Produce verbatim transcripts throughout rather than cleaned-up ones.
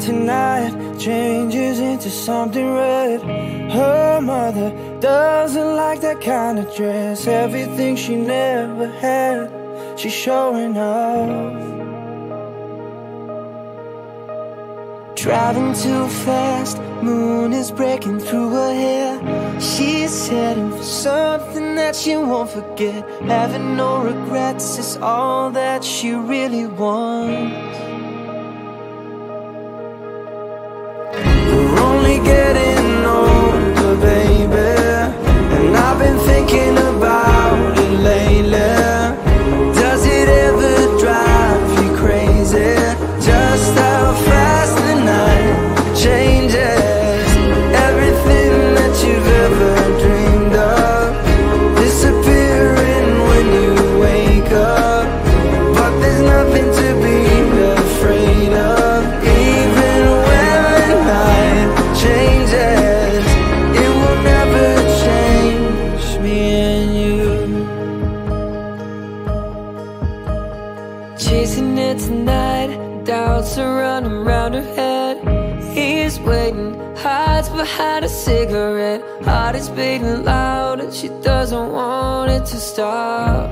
tonight changes into something red. Her mother doesn't like that kind of dress. Everything she never had, she's showing off. Driving too fast, moon is breaking through her hair. She's heading for something that she won't forget. Having no regrets is all that she really wants. We're only getting older, baby, and I've been thinking about it lately. Does it ever drive you crazy? Just how fast the night changes. Everything that you've ever dreamed of disappearing when you wake up. But there's nothing to be afraid of. Even when the night changes, it will never change me and you. Chasing it tonight, doubts are running round her head. He's waiting, hides behind a cigarette. Heart is beating loud and she doesn't want it to stop.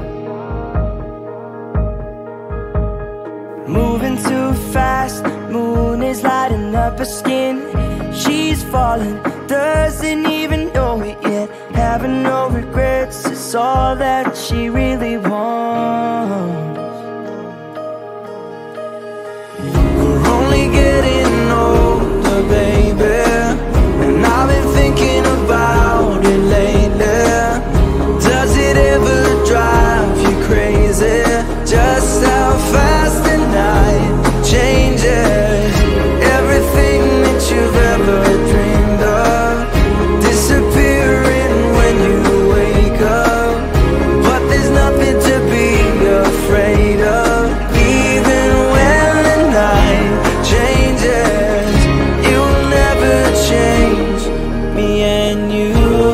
Moving too fast, moon is lighting up her skin. She's falling, doesn't even know it yet. Having no regrets is all that she really wants. We're only getting older, baby, and I've been thinking about it lately. Does it ever drive you crazy? Just how fast the night changes. Everything that you've ever dreamed of disappearing when you wake up. But there's nothing to be afraid of. Even when the night changes, it will never change me and you.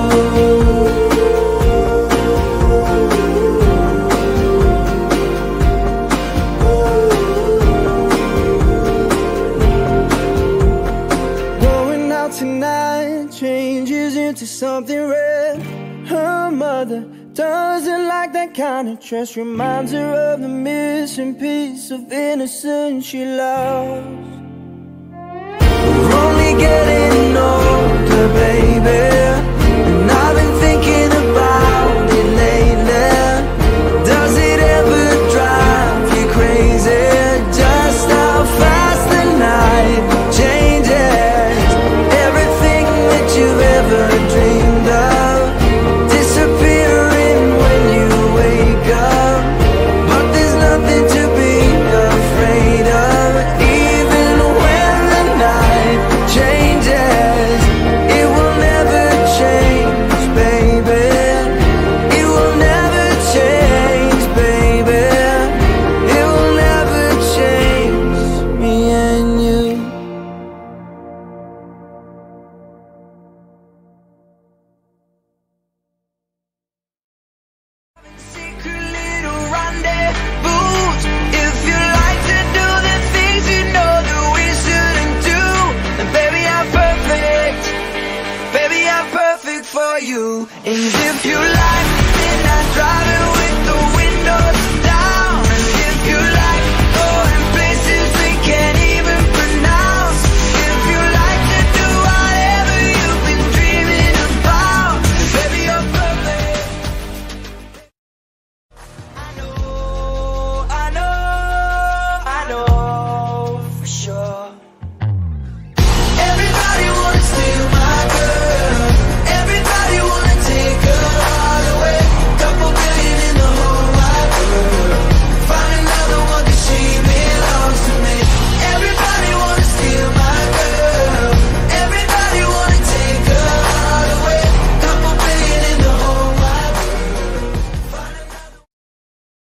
Going out tonight changes into something red. Her mother doesn't like that kind of dress. Reminds her of the missing piece of innocence she lost. We're only getting older, baby, and I've been thinking about it lately. Does it ever drive you crazy? Just how fast the night changes. Everything that you've ever dreamed of disappearing when you wake up. But there's nothing to be afraid of. Even when the night changes, it will never change, baby. It will never change, baby. It will never change me and you. Secret little rendezvous. If you like to do the things you know that we shouldn't do, then baby I'm perfect. Baby I'm perfect for you. And if you like